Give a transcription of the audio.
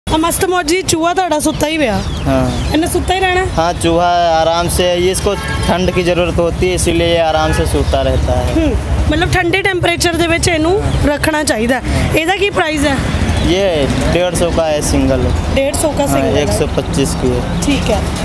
मस्त मौजी चूहा ਤੁਹਾਡਾ सुता ही ਪਿਆ। हाँ इन्हें सुता ही रहना। हाँ चूहा आराम से, ये इसको ठंड की ज़रूरत होती है इसीलिए ये आराम से सोता रहता है। मतलब ठंडे टेंपरेचर दे विच इनू रखना चाहिए। ਇਹਦਾ ਕੀ प्राइस है? ये 150 का है सिंगल। 150 का सिंगल। 125 की है। ठीक है।